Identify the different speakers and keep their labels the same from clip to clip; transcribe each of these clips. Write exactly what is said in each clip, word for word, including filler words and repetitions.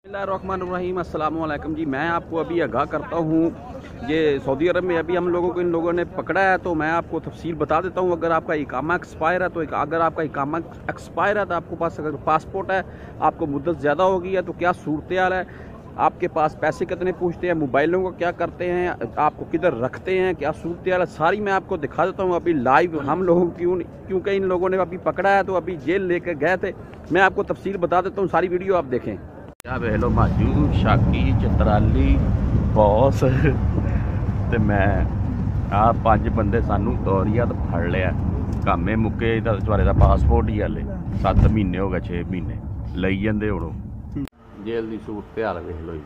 Speaker 1: बिस्मिल्लाहिर्रहमानिर्रहीम, अस्सलाम वालेकुम जी। मैं आपको अभी आगाह करता हूँ, ये सऊदी अरब में अभी हम लोगों को इन लोगों ने पकड़ा है, तो मैं आपको तफसील बता देता हूँ। अगर आपका इकामा एक्सपायर है तो एक, अगर आपका इकामा एक्सपायर है तो आपके पास अगर पासपोर्ट है, आपको मुद्दत ज़्यादा हो गई है तो क्या सूरत हाल है, आपके पास पैसे कितने पूछते हैं, मोबाइलों को क्या करते हैं, आपको किधर रखते हैं, क्या सूरत हाल है, सारी मैं आपको दिखा देता हूँ अभी लाइव। हम लोगों क्यों क्योंकि इन लोगों ने अभी पकड़ा है तो अभी जेल लेकर गए थे। मैं आपको तफसील बता देता हूँ, सारी वीडियो आप देखें। क्या वेलो माजू शाकी चित्राली बॉस ते मैं आ पांच बंदे सानू तौरिया तो फड़ लिया। कामे मुक्के थोड़े का पासपोर्ट ही हले सत्त महीने हो गए, छे महीने लई जाते हूँ। जेल की सूरत हाल वेख लो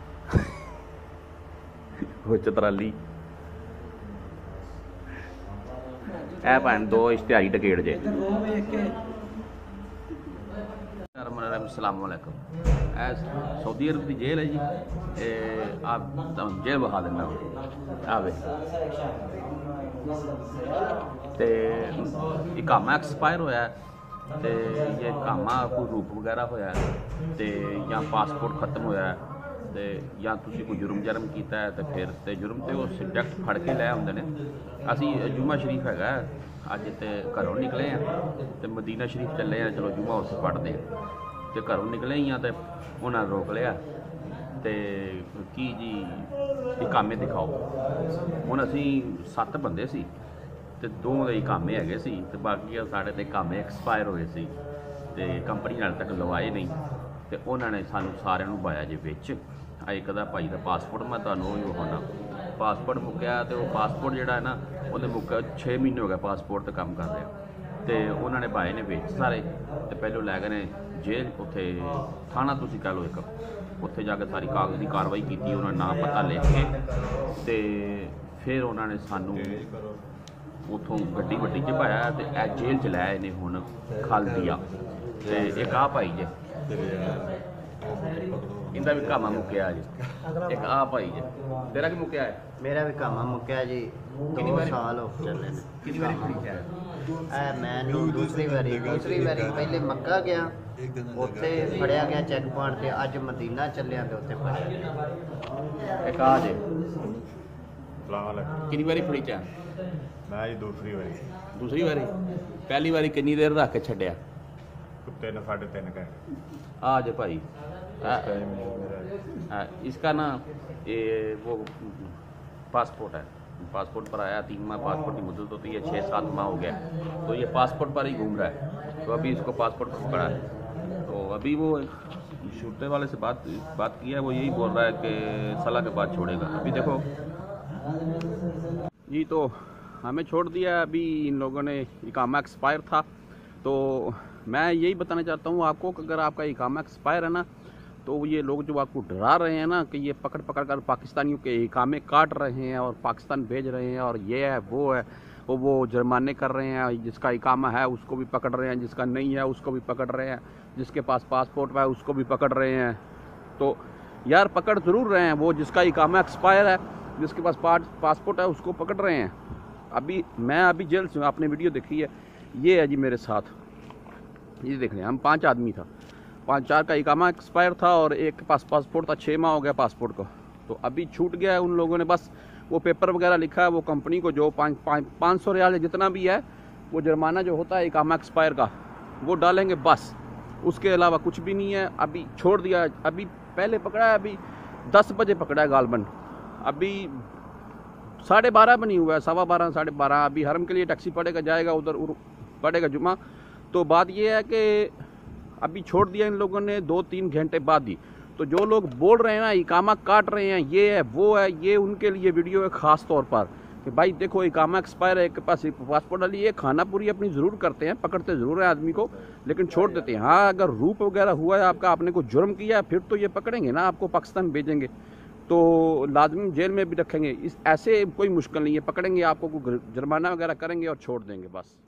Speaker 1: जी चित्राली ऐ भैन दो इश्तिहारी टकेट जे। अस्सलाम वालेकुम। सऊदी अरब की जेल है जी, आप जेल बहा देना आवे ते इकामा एक्सपायर होया ते ये इकामा कोई रूप वगैरह होया ते या पासपोर्ट खत्म होया ते या तुसी कोई जुर्म जरम किया है तो फिर ते जुर्म ते वो सब्जैक्ट फड़ के लै आउंदे ने। असी जुम्मा शरीफ हैगा अज ते घरों निकले हैं ते मदीना शरीफ चले हैं, चलो जुम्मा उत्थे पढ़ते हैं ते घरों निकले ही तो उन्हें रोक लिया ते की जी इकामे दिखाओ। हुण असी सत्त बंदे सी ते दो दे इकामे हैगे सी ते बाकी साढ़े ते इकामे एक्सपायर होए सी ते कंपनी हाले तक लवाए नहीं ते उन्होंने सानू सारे नूं पाया जे विच। एक दा भाई दा पासपोर्ट मैं तुहानूं ओही विखाउणा, पासपोर्ट मुक्या तो वो पासपोर्ट जिहड़ा है ना उहदे मुक्के छे महीने हो गए पासपोर्ट ते काम कर रहा ते उन्होंने पाए ने विच सारे ते पहलों लै गए ने जेल उत्थे थाना तुसीं कह लो एक, उत्थे जाके सारी कागजी कार्रवाई की, उन्होंने नाम पता लिख के ते फिर उन्होंने सानू उतों गड्डी वड्डी च पाया ते ए जेल च लै ने हुण खल दिया ते एक आ भाई जे इंदा भी कामा मुक्या जी, एक आ भाई जे तेरा की मुक्या है?
Speaker 2: मेरा भी कामा मुक्या जी, दो साल हो चले ने।
Speaker 1: कितनी बारी खरीदा है?
Speaker 2: ए मैनू दूसरी बारी दूसरी बारी पहले मक्का गया उत्थे फड़िया गया चेक पॉइंट ते, अज मदीना चलिया ते उत्थे फड़िया।
Speaker 1: एक आ जे
Speaker 3: कितनी
Speaker 1: कितनी बारी फड़ी चा?
Speaker 3: मैं जी दूसरी बारी।
Speaker 1: दूसरी बारी? पहली बारी कितनी देर रख के छड्या?
Speaker 3: तीन साढ़े तीन घंटे।
Speaker 1: आ जे भाई आ, आ, इसका ना ये वो पासपोर्ट है, पासपोर्ट पर आया तीन माह पासपोर्ट की मुद्दत होती है, छः सात माह हो गया तो ये पासपोर्ट पर ही घूम रहा है। तो अभी इसको पासपोर्ट पर पकड़ा है तो अभी वो छूटने वाले से बात बात किया है, वो यही बोल रहा है कि सलाह के बाद छोड़ेगा। अभी देखो जी, तो हमें छोड़ दिया अभी इन लोगों ने। इकामा एक्सपायर था तो मैं यही बताना चाहता हूँ आपको कि अगर आपका इकामा एक्सपायर है ना तो ये लोग जो आपको डरा रहे हैं ना कि ये पकड़ पकड़ कर पाकिस्तानियों के इकामे काट रहे हैं और पाकिस्तान भेज रहे हैं और ये है वो है वो वो जुर्माने कर रहे हैं, जिसका इकामा है उसको भी पकड़ रहे हैं, जिसका नहीं है उसको भी पकड़ रहे हैं, जिसके पास पासपोर्ट है उसको भी पकड़ रहे हैं। तो यार पकड़ ज़रूर रहे हैं, वो जिसका इकामा एक्सपायर है जिसके पास पासपोर्ट है उसको पकड़ रहे हैं। अभी मैं अभी जेल से आपने वीडियो देखी है, ये है जी मेरे साथ, ये देख रहे हैं हम पाँच आदमी था, पाँच चार का इकामा एक्सपायर था और एक के पास पासपोर्ट था, छः माह हो गया पासपोर्ट को। तो अभी छूट गया है उन लोगों ने, बस वो पेपर वगैरह लिखा है, वो कंपनी को जो पाँच पाँच पाँच सौ रियाल जितना भी है वो जुर्माना जो होता है इकामा एक्सपायर का वो डालेंगे, बस उसके अलावा कुछ भी नहीं है। अभी छोड़ दिया, अभी पहले पकड़ा है, अभी दस बजे पकड़ा है गालबन, अभी साढ़े बारह बनी हुआ है, सवा बारह साढ़े बारह। अभी हरम के लिए टैक्सी पड़ेगा, जाएगा उधर पड़ेगा जुमा। तो बात यह है कि अभी छोड़ दिया इन लोगों ने दो तीन घंटे बाद ही। तो जो लोग बोल रहे हैं ना इकामा काट रहे हैं, ये है वो है, ये उनके लिए वीडियो है ख़ास तौर पर कि भाई देखो इकामा एक्सपायर है, एक के पास पासपोर्ट डाली, ये खाना पूरी अपनी ज़रूर करते हैं, पकड़ते ज़रूर हैं आदमी को लेकिन छोड़ देते हैं। हाँ अगर रूप वगैरह हुआ है आपका, आपने कोई जुर्म किया है फिर तो ये पकड़ेंगे ना, आपको पाकिस्तान भेजेंगे तो लाजमी जेल में भी रखेंगे। इस ऐसे कोई मुश्किल नहीं है, पकड़ेंगे आपको, जुर्माना वगैरह करेंगे और छोड़ देंगे बस।